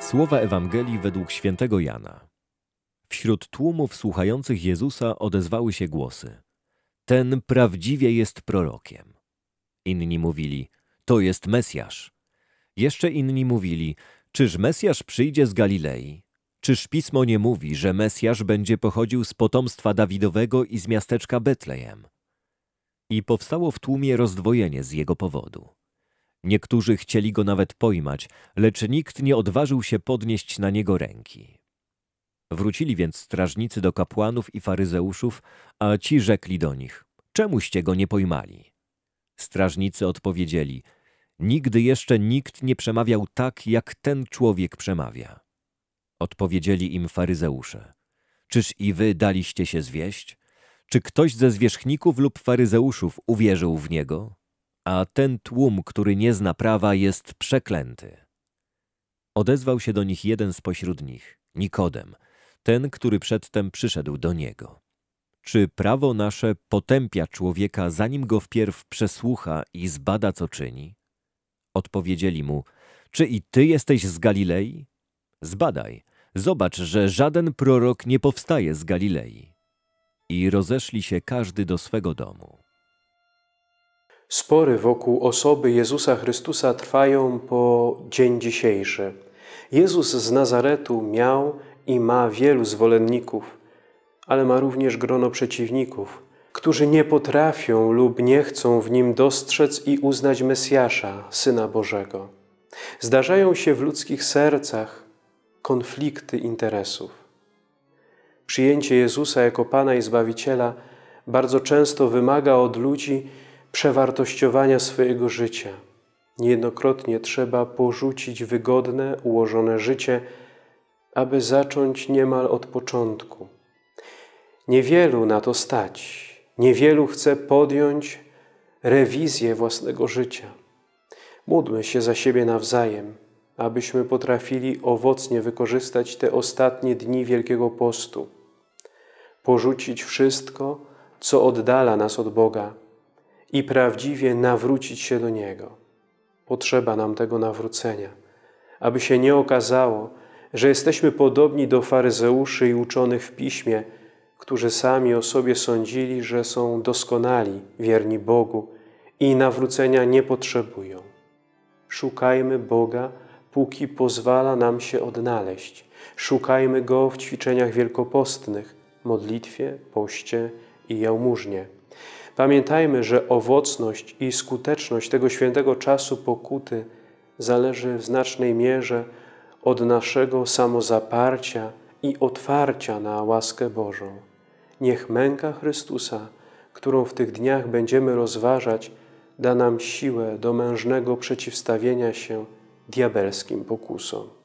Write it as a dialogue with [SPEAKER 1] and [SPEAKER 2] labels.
[SPEAKER 1] Słowa Ewangelii według świętego Jana. Wśród tłumów słuchających Jezusa odezwały się głosy: ten prawdziwie jest prorokiem. Inni mówili: to jest Mesjasz. Jeszcze inni mówili: czyż Mesjasz przyjdzie z Galilei? Czyż Pismo nie mówi, że Mesjasz będzie pochodził z potomstwa Dawidowego i z miasteczka Betlejem? I powstało w tłumie rozdwojenie z jego powodu. Niektórzy chcieli go nawet pojmać, lecz nikt nie odważył się podnieść na niego ręki. Wrócili więc strażnicy do kapłanów i faryzeuszów, a ci rzekli do nich: czemuście go nie pojmali? Strażnicy odpowiedzieli: nigdy jeszcze nikt nie przemawiał tak, jak ten człowiek przemawia. Odpowiedzieli im faryzeusze: czyż i wy daliście się zwieść? Czy ktoś ze zwierzchników lub faryzeuszów uwierzył w niego? A ten tłum, który nie zna prawa, jest przeklęty. Odezwał się do nich jeden spośród nich, Nikodem, ten, który przedtem przyszedł do niego. Czy prawo nasze potępia człowieka, zanim go wpierw przesłucha i zbada, co czyni? Odpowiedzieli mu: czy i ty jesteś z Galilei? Zbadaj, zobacz, że żaden prorok nie powstaje z Galilei. I rozeszli się każdy do swego domu.
[SPEAKER 2] Spory wokół osoby Jezusa Chrystusa trwają po dzień dzisiejszy. Jezus z Nazaretu miał i ma wielu zwolenników, ale ma również grono przeciwników, którzy nie potrafią lub nie chcą w Nim dostrzec i uznać Mesjasza, Syna Bożego. Zdarzają się w ludzkich sercach konflikty interesów. Przyjęcie Jezusa jako Pana i Zbawiciela bardzo często wymaga od ludzi przewartościowania swojego życia. Niejednokrotnie trzeba porzucić wygodne, ułożone życie, aby zacząć niemal od początku. Niewielu na to stać. Niewielu chce podjąć rewizję własnego życia. Módlmy się za siebie nawzajem, abyśmy potrafili owocnie wykorzystać te ostatnie dni Wielkiego Postu. Porzucić wszystko, co oddala nas od Boga i prawdziwie nawrócić się do Niego. Potrzeba nam tego nawrócenia, aby się nie okazało, że jesteśmy podobni do faryzeuszy i uczonych w Piśmie, którzy sami o sobie sądzili, że są doskonali, wierni Bogu i nawrócenia nie potrzebują. Szukajmy Boga, póki pozwala nam się odnaleźć. Szukajmy Go w ćwiczeniach wielkopostnych, modlitwie, poście i jałmużnie. Pamiętajmy, że owocność i skuteczność tego świętego czasu pokuty zależy w znacznej mierze od naszego samozaparcia i otwarcia na łaskę Bożą. Niech męka Chrystusa, którą w tych dniach będziemy rozważać, da nam siłę do mężnego przeciwstawienia się diabelskim pokusom.